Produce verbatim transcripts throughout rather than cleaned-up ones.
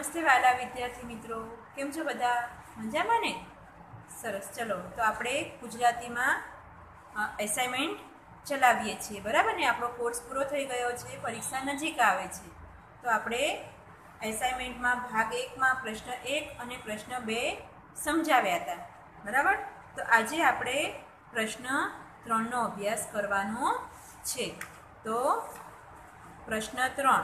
નમસ્તે વાલા વિદ્યાર્થી મિત્રો, કેમ છો બધા? મજામાં ને? સરસ. ચલો તો આપણે ગુજરાતીમાં એસાઇનમેન્ટ ચલાવીએ છીએ, બરાબર ને? આપણો કોર્સ પૂરો થઈ ગયો છે, પરીક્ષા નજીક આવે છે, તો આપણે એસાઇનમેન્ટમાં ભાગ એકમાં પ્રશ્ન એક અને પ્રશ્ન બે સમજાવ્યા હતા, બરાબર? તો આજે આપણે પ્રશ્ન ત્રણનો અભ્યાસ કરવાનો છે. તો પ્રશ્ન ત્રણ,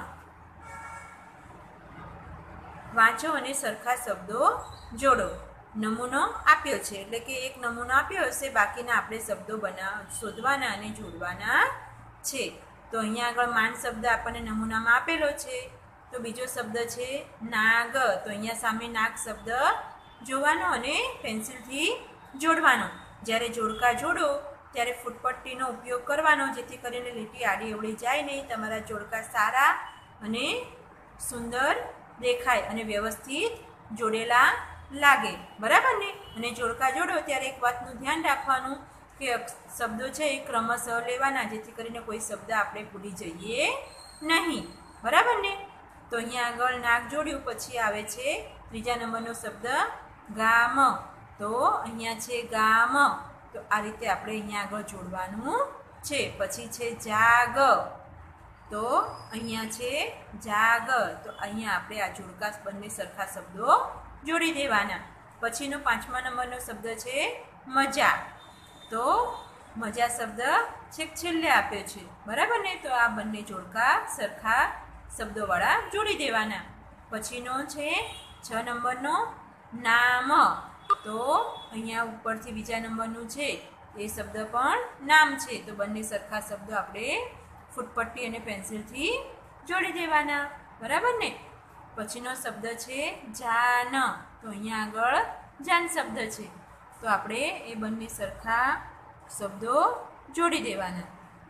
વાંચો અને સરખા શબ્દો જોડો. નમૂનો આપ્યો છે, એટલે કે એક નમૂનો આપ્યો હશે, બાકીના આપણે શબ્દો બના શોધવાના અને જોડવાના છે. તો અહીંયા આગળ માંડ શબ્દ આપણને નમૂનામાં આપેલો છે. તો બીજો શબ્દ છે નાગ. તો અહીંયા સામે નાગ શબ્દ જોવાનો અને પેન્સિલથી જોડવાનો. જ્યારે જોડકા જોડો ત્યારે ફૂટપટ્ટીનો ઉપયોગ કરવાનો, જેથી કરીને લીટી આડી અવળી જાય નહીં, તમારા જોડકા સારા અને સુંદર દેખાય અને વ્યવસ્થિત જોડેલા લાગે, બરાબર ને? અને જોડકા જોડો ત્યારે એક વાતનું ધ્યાન રાખવાનું કે શબ્દો છે એ ક્રમશઃ લેવાના, જેથી કરીને કોઈ શબ્દ આપણે ભૂલી જઈએ નહીં, બરાબર ને? તો અહીંયા આગળ નાક જોડ્યું, પછી આવે છે ત્રીજા નંબરનો શબ્દ ગામ. તો અહીંયા છે ગામ. તો આ રીતે આપણે અહીંયા આગળ જોડવાનું છે. પછી છે જાગ. તો અહીંયા છે જાગ. તો અહીંયા આપણે આ જોડકા બંને સરખા શબ્દો જોડી દેવાના. પછીનો પાંચમા નંબરનો શબ્દ છે મજા. તો મજા શબ્દ છેક છેલ્લે આપ્યો છે, બરાબર ને? તો આ બંને જોડકા સરખા શબ્દોવાળા જોડી દેવાના. પછીનો છે છ નંબરનો નામ. તો અહીંયા ઉપરથી બીજા નંબરનું છે એ શબ્દ પણ નામ છે. તો બંને સરખા શબ્દો આપણે ફૂટપટ્ટી અને પેન્સિલથી જોડી દેવાના, બરાબર ને? પછીનો શબ્દ છે જાન. તો અહીંયા આગળ જાન શબ્દ છે, તો આપણે એ બંને સરખા શબ્દો જોડી દેવાના.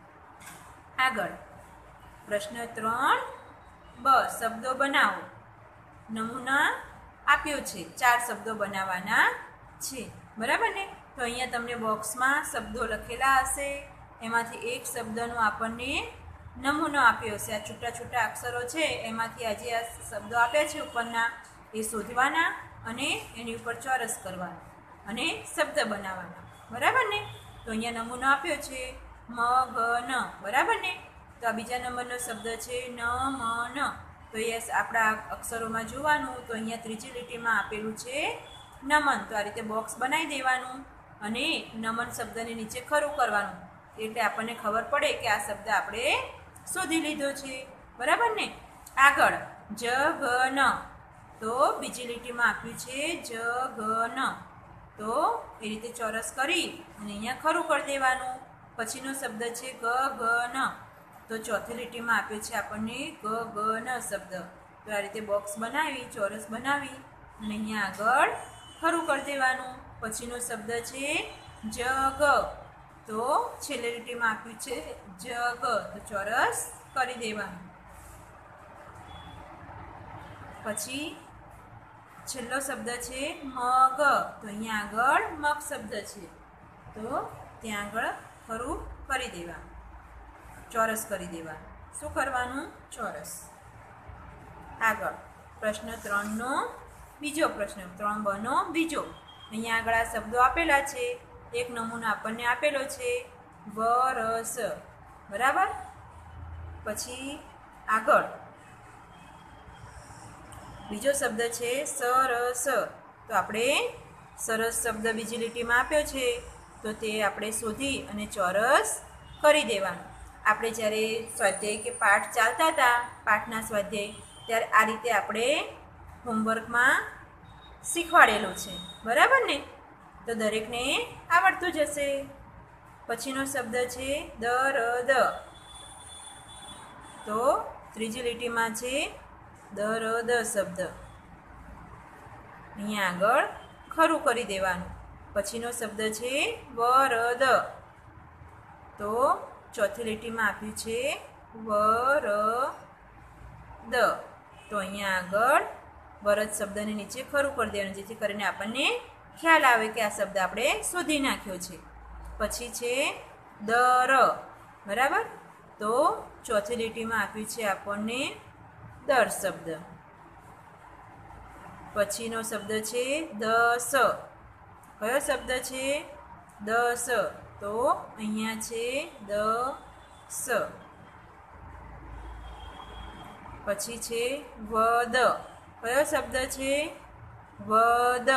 આગળ પ્રશ્ન ત્રણ બ, શબ્દો બનાવો. નમૂના આપ્યો છે, ચાર શબ્દો બનાવવાના છે, બરાબર ને? તો અહીંયા તમને બોક્સમાં શબ્દો લખેલા હશે, એમાંથી એક શબ્દનો આપણને નમૂનો આપ્યો હશે. આ છૂટા છૂટા અક્ષરો છે એમાંથી આજે આ શબ્દો આપ્યા છે ઉપરના, એ શોધવાના અને એની ઉપર ચોરસ કરવાનો અને શબ્દ બનાવવાના, બરાબર ને? તો અહીંયા નમૂનો આપ્યો છે મગન, બરાબર ને? તો આ બીજા નંબરનો શબ્દ છે ન મન. તો એ આપણા અક્ષરોમાં જોવાનું. તો અહીંયા ત્રીજી લીટીમાં આપેલું છે નમન. તો આ રીતે બોક્સ બનાવી દેવાનું અને નમન શબ્દની નીચે ખરું કરવાનું, એટલે આપણને ખબર પડે કે આ શબ્દ આપણે શોધી લીધો છે, બરાબર ને? આગળ જગન. તો બીજી લીટીમાં આપ્યું છે જગન. તો એ રીતે ચોરસ કરી અને અહીંયા ખરું કરી દેવાનું. પછીનો શબ્દ છે ગગન. તો ચોથી લીટીમાં આપ્યો છે આપણને ગગન શબ્દ. તો આ રીતે બોક્સ બનાવી, ચોરસ બનાવી અને અહીંયા આગળ ખરું કરી દેવાનું. પછીનો શબ્દ છે જગ. તો છેલ્લી લીટીમાં આપ્યું છે જગ. તો ચોરસ કરી દેવાનું. પછી છેલ્લો શબ્દ છે મગ. તો અહીંયા આગળ મગ શબ્દ છે, તો ત્યાં આગળ ખરું કરી દેવાનું, ચોરસ કરી દેવાનું. શું કરવાનું? ચોરસ. આગળ પ્રશ્ન ત્રણનો બીજો પ્રશ્ન, ત્રણ બનો બીજો. અહીંયા આગળ આ શબ્દો આપેલા છે, એક નમૂનો આપણને આપેલો છે વરસ, બરાબર? પછી આગળ બીજો શબ્દ છે સરસ. તો આપણે સરસ શબ્દ બીજી લીટીમાં આપ્યો છે, તો તે આપણે શોધી અને ચોરસ કરી દેવાનું. આપણે જ્યારે સ્વાધ્યાય કે પાઠ ચાલતા હતા, પાઠના સ્વાધ્યાય, ત્યારે આ રીતે આપણે હોમવર્કમાં શીખવાડેલું છે, બરાબર ને? તો દરેકને આવડતું જ હશે. પછીનો શબ્દ છે દરદ. તો ત્રીજી લીટીમાં છે દરદ શબ્દ, અહીંયા આગળ ખરું કરી દેવાનું. પછીનો શબ્દ છે વરદ. તો ચોથી લીટીમાં આપ્યું છે વરદ. તો અહીંયા આગળ વરદ શબ્દની નીચે ખરું કરી દેવાનું, જેથી કરીને આપણને ખ્યાલ આવે કે આ શબ્દ આપણે શોધી નાખ્યો છે. પછી છે દર, બરાબર? તો ચોથી લીટીમાં આપ્યું છે આપણને દર શબ્દ. પછીનો શબ્દ છે દસ. કયો શબ્દ છે? દસ. તો અહીંયા છે દસ. પછી છે વદ. કયો શબ્દ છે? વદ.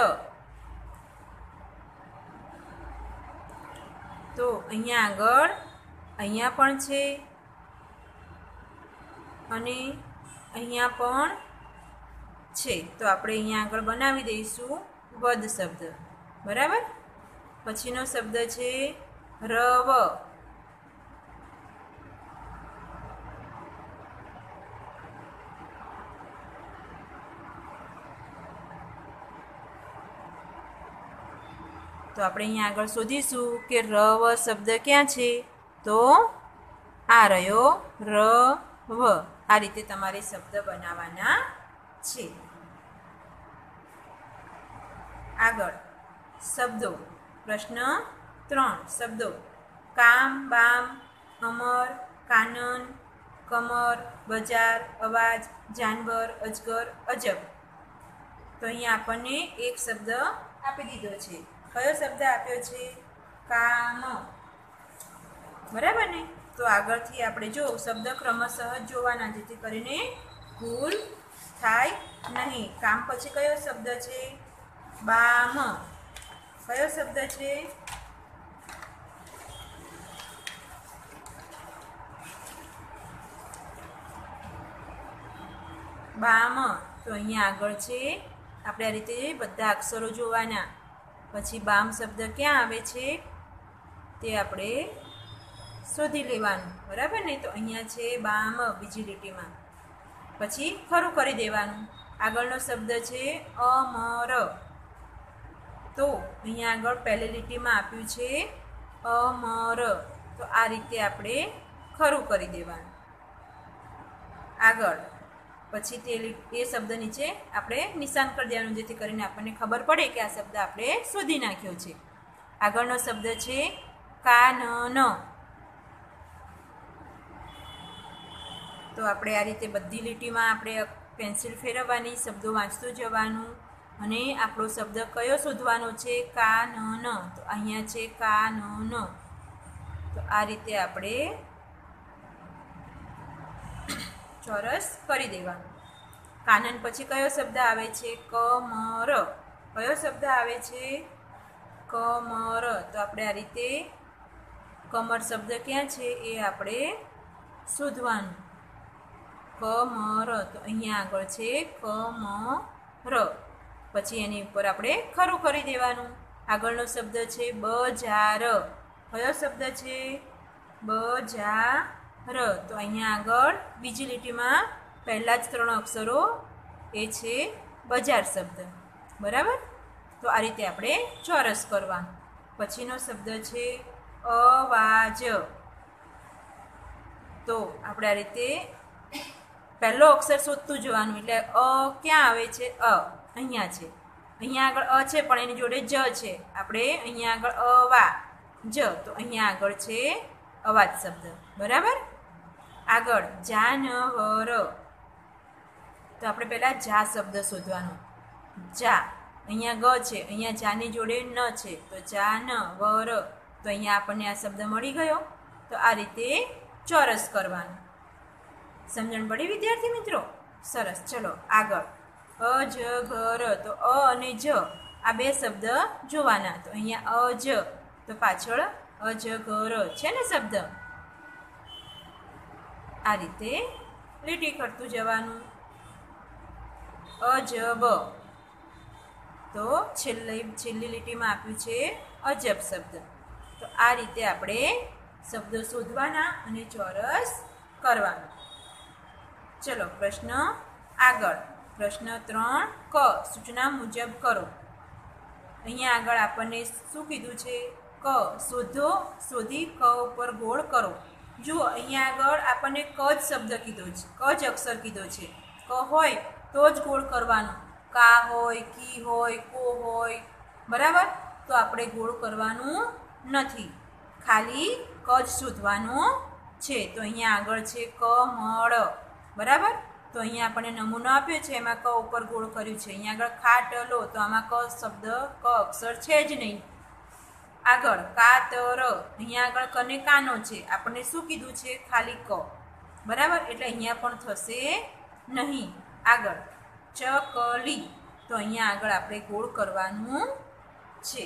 તો અહીંયા આગળ અહીંયા પણ છે અને અહીંયા પણ છે. તો આપણે અહીંયા આગળ બનાવી દઈશું વદ શબ્દ. બરાબર. પછીનો શબ્દ છે રવ. તો આપણે અહીંયા આગળ શોધીશું કે રવ શબ્દ ક્યાં છે? તો આ રહ્યો રવ. આ રીતે તમારે શબ્દ બનાવવાના છે. આગળ શબ્દો. પ્રશ્ન ત્રણ. શબ્દો. કામ, બામ, અમર, કાનન, કમર, બજાર, અવાજ, જાનવર, અજગર, અજબ. તો અહીંયા આપણને એક શબ્દ આપી દીધો છે. કયો શબ્દ આપ્યો છે? કામ. બરાબર ને? તો આગળથી આપણે જો શબ્દ ક્રમશઃ જોવાના, જેથી કરીને ભૂલ થાય નહીં. કામ પછી કયો શબ્દ છે? બામ. કયો શબ્દ છે? બામ. તો અહીંયા આગળ છે. આપણે આ રીતે બધા અક્ષરો જોવાના. પછી બામ શબ્દ ક્યાં આવે છે તે આપણે શોધી લેવાનું. બરાબર ને? તો અહીંયા છે બામ બીજી લીટીમાં. પછી ખરું કરી દેવાનું. આગળનો શબ્દ છે અમર. તો અહીંયા આગળ પહેલી લીટીમાં આપ્યું છે અમર. તો આ રીતે આપણે ખરું કરી દેવાનું. આગળ પછી તે એ શબ્દ નીચે આપણે નિશાન કરી દેવાનું, જેથી કરીને આપણને ખબર પડે કે આ શબ્દ આપણે શોધી નાખ્યો છે. આગળનો શબ્દ છે કાનન. તો આપણે આ રીતે બધી લીટીમાં આપણે પેન્સિલ ફેરવવાની, શબ્દો વાંચતું જવાનું અને આપણો શબ્દ કયો શોધવાનો છે? કાનન. તો અહીંયા છે કાનન. તો આ રીતે આપણે ચોરસ કરી દેવાનું. કાનન પછી કયો શબ્દ આવે છે? કમર. કયો શબ્દ આવે છે? કમર. તો આપણે આ રીતે કમર શબ્દ ક્યાં છે એ આપણે શોધવાનું. કમર. તો અહીંયા આગળ છે કમર. પછી એની ઉપર આપણે ખરું કરી દેવાનું. આગળનો શબ્દ છે બજાર. કયો શબ્દ છે? બજાર. તો અહીંયા આગળ બીજી લીટીમાં પહેલા જ ત્રણ અક્ષરો એ છે બજાર શબ્દ. બરાબર. તો આ રીતે આપણે ચોરસ કરવાનું. પછીનો શબ્દ છે અવાજ. તો આપણે આ રીતે પહેલો અક્ષર શોધતું જવાનું. એટલે અ ક્યાં આવે છે? અ અહીંયા છે. અહીંયા આગળ અ છે પણ એની જોડે જ છે. આપણે અહીંયા આગળ અવા જ. તો અહીંયા આગળ છે અવાજ શબ્દ. બરાબર. આગળ જાનવર. તો આપણે પહેલાં જા શબ્દ શોધવાનો. જા. અહીંયા ગ છે, અહીંયા જાની જોડે ન છે. તો જાનવર. તો અહીંયા આપણને આ શબ્દ મળી ગયો. તો આ રીતે ચોરસ કરવાનું. સમજણ પડી વિદ્યાર્થી મિત્રો? સરસ. ચલો આગળ અજગર. તો અ અને જ આ બે શબ્દ જોવાના. તો અહીંયા અજ. તો પાછળ અજગર છે ને શબ્દ. આ રીતે લીટી કરતું જવાનું. અજબ. તો છેલ્લી છેલ્લી લીટીમાં આપ્યું છે અજબ શબ્દ. તો આ રીતે આપણે શબ્દો શોધવાના અને ચોરસ કરવાના. ચલો પ્રશ્ન આગળ. પ્રશ્ન ત્રણ ક. સૂચના મુજબ કરો. અહીંયા આગળ આપણને શું કીધું છે? ક. શોધો, શોધી ક ઉપર ગોળ કરો. જુઓ અહીંયા આગળ આપણને ક જ શબ્દ કીધો છે, ક જ અક્ષર કીધો છે. ક હોય તો જ ગોળ કરવાનો. કા હોય, કી હોય, કો હોય. બરાબર. તો આપણે ગોળ કરવાનું નથી, ખાલી ક જ શોધવાનું છે. તો અહીંયા આગળ છે કમળ. બરાબર. તો અહીંયા આપણને નમૂનો આપ્યો છે, એમાં ક ઉપર ગોળ કર્યું છે. અહીંયા આગળ ખાટલો, તો આમાં ક શબ્દ ક અક્ષર છે જ નહીં. આગળ કાતર, અહીંયા આગળ કને કાનો છે, આપણને શું કીધું છે? ખાલી ક. બરાબર, એટલે અહીંયા પણ થશે નહીં. આગળ ચકલી, તો અહીંયા આગળ આપણે ગોળ કરવાનું છે.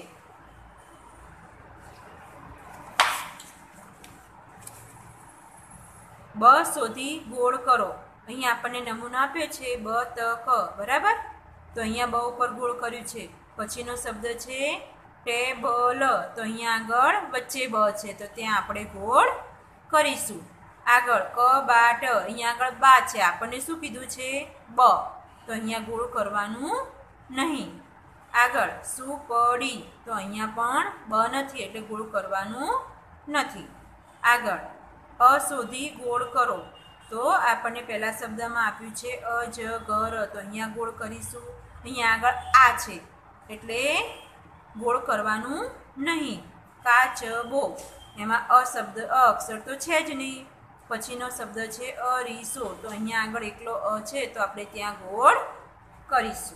બ શોધી ગોળ કરો. અહીંયા આપણને નમૂનો આપ્યો છે બ ત ક. બરાબર, તો અહીંયા બ ઉપર ગોળ કર્યું છે. પછીનો શબ્દ છે ટેબલ, તો અહીંયા આગળ વચ્ચે બ છે, તો ત્યાં આપણે ગોળ કરીશું. આગળ કબાટ, અહીંયા આગળ બા છે, આપણને શું કીધું છે? બ, તો અહીંયા ગોળ કરવાનું નહીં. આગળ સુપડી, તો અહીંયા પણ બ નથી એટલે ગોળ કરવાનું નથી. આગળ અ શોધી ગોળ કરો, તો આપણને પહેલા શબ્દમાં આપ્યું છે અજગર, તો અહીંયા ગોળ કરીશું. અહીંયા આગળ આ છે એટલે ગોળ કરવાનું નહીં. કાચબો, એમાં અ શબ્દ અ અક્ષર તો છે જ નહીં. પછીનો શબ્દ છે અરીસો, તો અહીંયા આગળ એકલો અ છે, તો આપણે ત્યાં ગોળ કરીશું.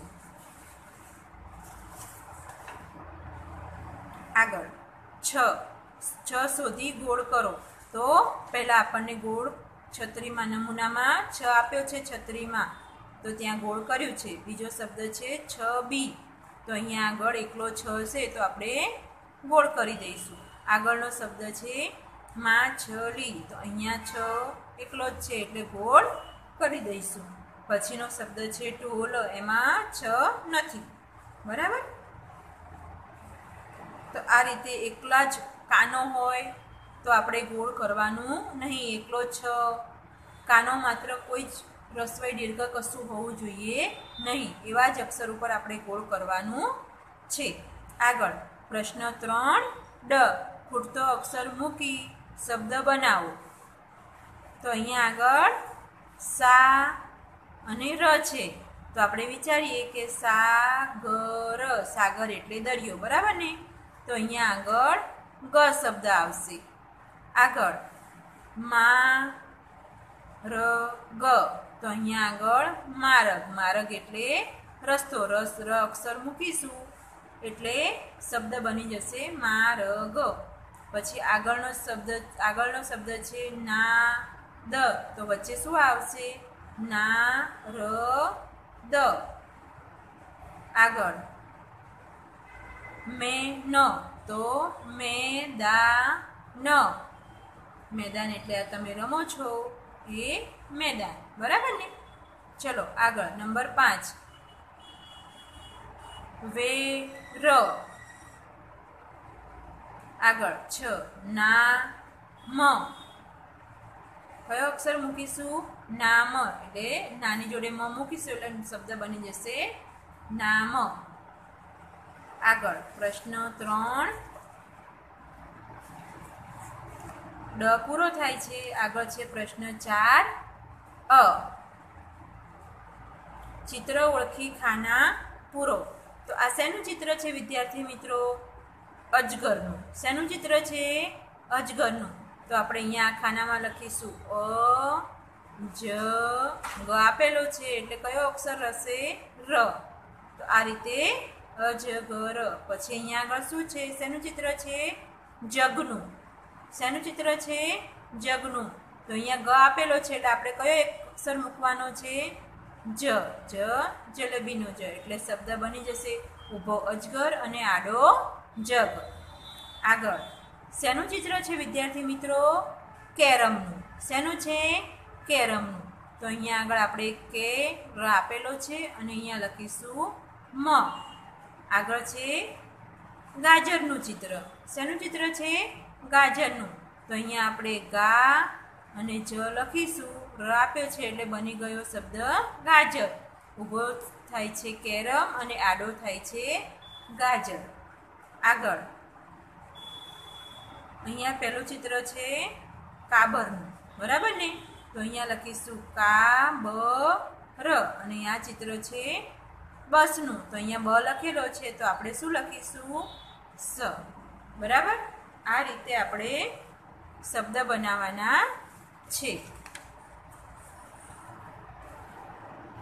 આગળ છ છ શોધી ગોળ કરો, તો પહેલાં આપણને ગોળ છત્રીમાં નમૂનામાં છ આપ્યો છે, છત્રીમાં તો ત્યાં ગોળ કર્યું છે. બીજો શબ્દ છે છબી, તો અહીંયા આગળ એકલો છ છે, તો આપણે ગોળ કરી દઈશું. આગળનો શબ્દ છે માછલી, તો અહીંયા છ એકલો જ છે એટલે ગોળ કરી દઈશું. પછીનો શબ્દ છે ઢોલ, એમાં છ નથી. બરાબર, તો આ રીતે એકલા જ કાનો હોય તો આપણે ગોળ કરવાનું નહીં. એકલો છ કાનો માત્ર કોઈ જ રસવઈ દીર્ઘ કશું હોવું જોઈએ નહીં. એવા જ અક્ષર ઉપર આપણે ગોળ કરવાનું છે. આગળ પ્રશ્ન ત્રણ ડ, ખૂટતો અક્ષર મૂકી શબ્દ બનાવો. તો અહીંયા આગળ સા અને ર છે, તો આપણે વિચારીએ કે સાગર, સાગર એટલે દરિયો. બરાબર ને, તો અહીંયા આગળ ગ શબ્દ આવશે. આગળ મા ર ગ, તો અહીંયા આગળ માર્ગ, માર્ગ એટલે રસ્તો. રસ ર અક્ષર મૂકીશું એટલે શબ્દ બની જશે માર્ગ. પછી આગળનો શબ્દ આગળનો શબ્દ છે ના દ, તો વચ્ચે શું આવશે? ના ર દ. આગળ મે ન, તો મેદાન, મેદાન એટલે તમે રમો છો એ મેદાન. બરાબર ને? ચલો આગળ નંબર પાંચ વેર. આગળ છ ના મ, કયો અક્ષર મૂકીશું? નામ, એટલે નાની જોડે મ મૂકીશું એટલે શબ્દ બની જશે નામ. આગળ પ્રશ્ન ત્રણ ડ પૂરો થાય છે. આગળ છે પ્રશ્ન ચાર અ, ચિત્ર ઓળખી ખાના પૂરો. તો આ શેનું ચિત્ર છે વિદ્યાર્થી મિત્રો? અજગરનું. શેનું ચિત્ર છે? અજગરનું. તો આપણે અહીંયા આ ખાનામાં લખીશું અ જ ગ આપેલો છે એટલે કયો અક્ષર હશે? ર. તો આ રીતે અજગર. પછી અહીંયા આગળ શું છે? શેનું ચિત્ર છે? જગનું. શેનું ચિત્ર છે? જગનું. તો અહીંયા ગ આપેલો છે એટલે આપણે કયો એક અક્ષર મૂકવાનો છે? જ. જ જલેબીનો જ, એટલે શબ્દ બની જશે ઊભો અજગર અને આડો જગ. આગળ શેનું ચિત્ર છે વિદ્યાર્થી મિત્રો? કેરમનું. શેનું છે? કેરમનું. તો અહીંયા આગળ આપણે કે ર આપેલો છે અને અહીંયા લખીશું મ. આગળ છે ગાજરનું ચિત્ર. શેનું ચિત્ર છે? ગાજરનું. તો અહીંયા આપણે ગા અને જ લખીશું. ર આપ્યો છે એટલે બની ગયો શબ્દ ગાજર. ઊભો થાય છે કેરમ અને આડો થાય છે ગાજર. આગળ અહીંયા પહેલું ચિત્ર છે કાબરનું. બરાબર ને? તો અહીંયા લખીશું કા બ ર અને આ ચિત્ર છે બસનું. તો અહીંયા બ લખેલો છે તો આપણે શું લખીશું? સ. બરાબર, આ રીતે આપણે શબ્દ બનાવવાના છે.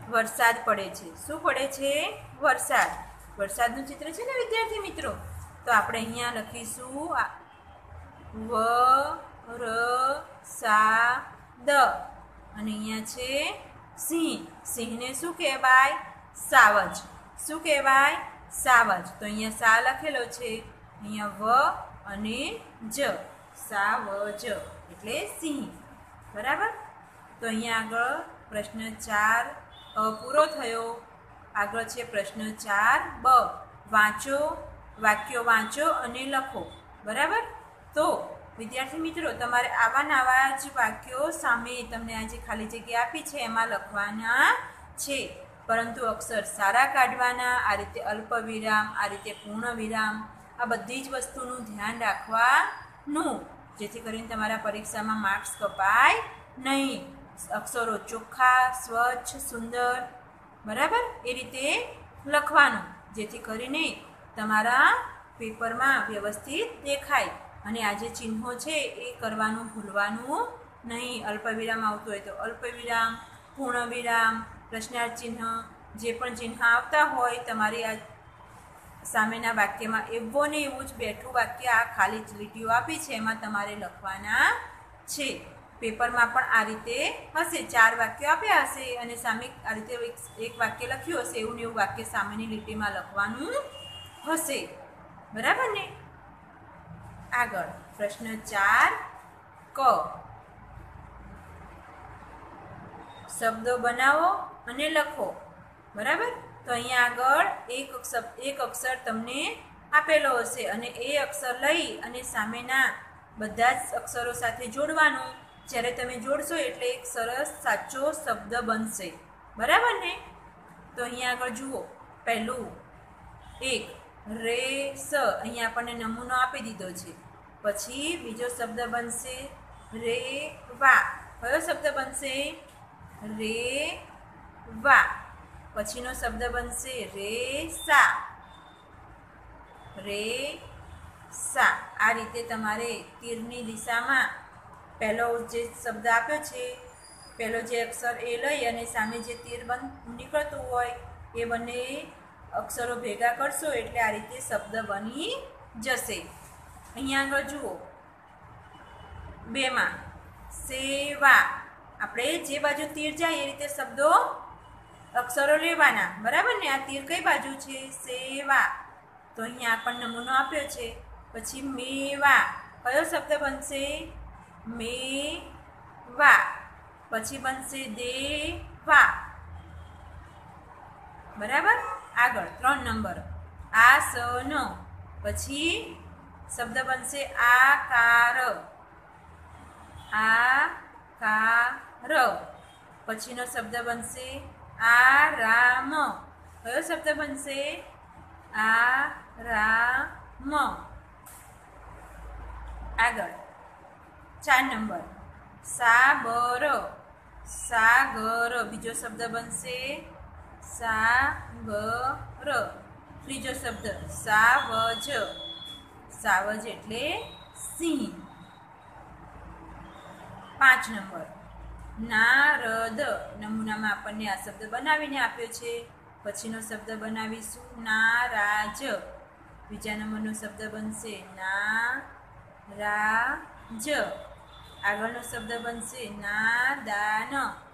વરસાદ પડે છે. શું પડે છે? વરસાદ. વરસાદનું ચિત્ર છે ને વિદ્યાર્થી મિત્રો, તો આપણે અહીંયા લખીશું વ ર સા દ અને અહીંયા છે સિંહ. સિંહને શું કહેવાય? સાવજ. શું કહેવાય? સાવજ. તો અહીંયા સા લખેલો છે, અહીંયા વ અને જ, સાવજ એટલે સિંહ. બરાબર. તો અહીંયા આગળ પ્રશ્ન ચાર પૂરો થયો. આગળ છે પ્રશ્ન ચાર બ. વાંચો, વાક્યો વાંચો અને લખો. બરાબર. તો વિદ્યાર્થી મિત્રો, તમારે આવા નવા જ વાક્યો સામે તમને આ જે ખાલી જગ્યા આપી છે એમાં લખવાના છે, પરંતુ અક્ષર સારા કાઢવાના. આ રીતે અલ્પ વિરામ, આ રીતે પૂર્ણ વિરામ, આ બધી જ વસ્તુનું ધ્યાન રાખવાનું, જેથી કરીને તમારા પરીક્ષામાં માર્ક્સ કપાય નહીં. અક્ષરો ચોખ્ખા, સ્વચ્છ, સુંદર, બરાબર એ રીતે લખવાનું, જેથી કરીને તમારા પેપરમાં વ્યવસ્થિત દેખાય. અને આ જે ચિહ્નો છે એ કરવાનું ભૂલવાનું નહીં. અલ્પવિરામ આવતું હોય તો અલ્પવિરામ, પૂર્ણ વિરામ, પ્રશ્નાર્થ ચિહ્ન, જે પણ ચિહ્ન આવતા હોય તમારી આ સામેના વાક્યમાં એવું ને એવું જ બેઠું વાક્ય આ ખાલી લીટીઓ આપી છે એમાં તમારે લખવાના છે. પેપરમાં પણ આ રીતે હશે, ચાર વાક્યો આપ્યા હશે અને સામે આ રીતે એક વાક્ય લખ્યું હશે, એવું ને એવું વાક્ય સામેની લીટીમાં લખવાનું હશે. બરાબર ને? આગળ પ્રશ્ન ચાર ક. શબ્દો બનાવો અને લખો. બરાબર. તો અહીંયા આગળ એક અક્ષર એક અક્ષર તમને આપેલો હશે અને એ અક્ષર લઈ અને સામેના બધા જ અક્ષરો સાથે જોડવાનું. જ્યારે તમે જોડશો એટલે એક સરસ સાચો શબ્દ બનશે. બરાબર ને? તો અહીંયા આગળ જુઓ, પહેલું એક રેસ, અહીંયા આપણને નમૂનો આપી દીધો છે. પછી બીજો શબ્દ બનશે રેવા. કયો શબ્દ બનશે? રેવા. પછીનો શબ્દ બનશે રેસા. રેસા. આ રીતે તમારે તીરની દિશામાં પહેલો જે શબ્દ આપ્યો છે, પહેલો જે અક્ષર એ લઈ અને સામે જે તીર બન નીકળતું હોય એ બંને અક્ષરો ભેગા કરશો એટલે આ રીતે શબ્દ બની જશે. અહીંયા આગળ જુઓ, બેમાં સેવા. આપણે જે બાજુ તીર જાય એ રીતે શબ્દો અક્ષરો લેવાના. બરાબર ને? આ તીર કઈ બાજુ છે? સેવા. તો અહીંયા આપણને નમૂનો આપ્યો છે. પછી મેવા. કયો શબ્દ બનશે? મેવા. પછી બનશે દેવા. બરાબર. આગળ ત્રણ નંબર આસન. પછી શબ્દ બનશે આકાર. આકાર. પછીનો શબ્દ બનશે આરામ. કયો શબ્દ બનશે? આરામ. આગળ ચાર નંબર સાબર. સાગર. બીજો શબ્દ બનશે સાગર. ત્રીજો શબ્દ સાવજ. સાવજ એટલે સિંહ. પાંચ નંબર નારદ. નમૂનામાં આપણને આ શબ્દ બનાવીને આપ્યો છે. પછીનો શબ્દ બનાવીશું નારાજ. બીજા નંબરનો શબ્દ બનશે નારાજ. આગળનો શબ્દ બનશે નાદાન.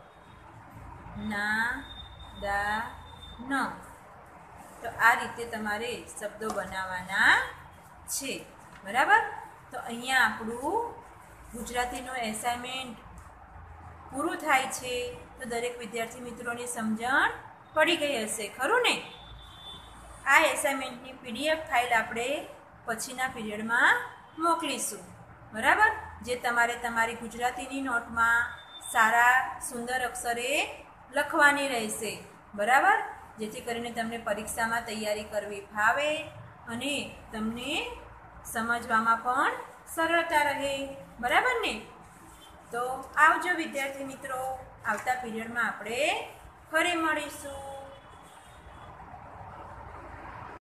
નાદાન. તો આ રીતે તમારે શબ્દો બનાવવાના છે. બરાબર. તો અહીંયા આપણું ગુજરાતીનું એસાઇનમેન્ટ પૂરું થાય છે. તો દરેક વિદ્યાર્થી મિત્રોની સમજણ પડી ગઈ હશે, ખરું ને? આ એસાઇનમેન્ટની પીડીએફ ફાઇલ આપણે પછીના પીરિયડમાં મોકલીશું. બરાબર. જે તમારે તમારી ગુજરાતીની નોટમાં સારા સુંદર અક્ષરે લખવાની રહેશે. બરાબર. જેથી કરીને તમને પરીક્ષામાં તૈયારી કરવી ફાવે અને તમને સમજવામાં પણ સરળતા રહે. બરાબર ને? તો આવજો વિદ્યાર્થી મિત્રો. આવતા પીરિયડમાં આપણે ફરી મળીશું.